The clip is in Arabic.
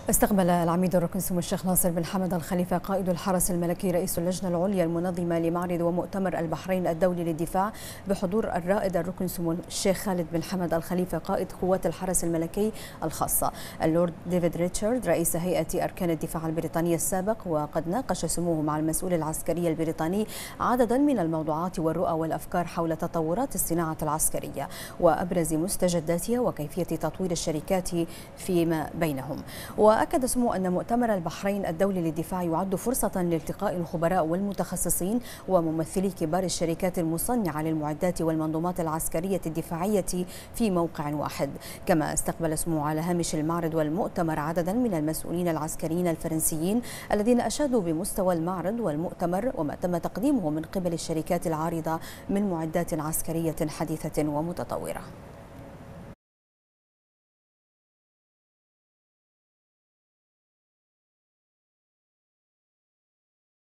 استقبل العميد الركن سمو الشيخ ناصر بن حمد الخليفة قائد الحرس الملكي رئيس اللجنة العليا المنظمة لمعرض ومؤتمر البحرين الدولي للدفاع بحضور الرائد الركن سمو الشيخ خالد بن حمد الخليفة قائد قوات الحرس الملكي الخاصة، اللورد ديفيد ريتشارد رئيس هيئة أركان الدفاع البريطاني السابق. وقد ناقش سموه مع المسؤول العسكري البريطاني عددا من الموضوعات والرؤى والأفكار حول تطورات الصناعة العسكرية وأبرز مستجداتها وكيفية تطوير الشركات فيما بينهم. وأكد سمو أن مؤتمر البحرين الدولي للدفاع يعد فرصة لالتقاء الخبراء والمتخصصين وممثلي كبار الشركات المصنعة للمعدات والمنظومات العسكرية الدفاعية في موقع واحد. كما استقبل سمو على هامش المعرض والمؤتمر عددا من المسؤولين العسكريين الفرنسيين الذين أشادوا بمستوى المعرض والمؤتمر وما تم تقديمه من قبل الشركات العارضة من معدات عسكرية حديثة ومتطورة.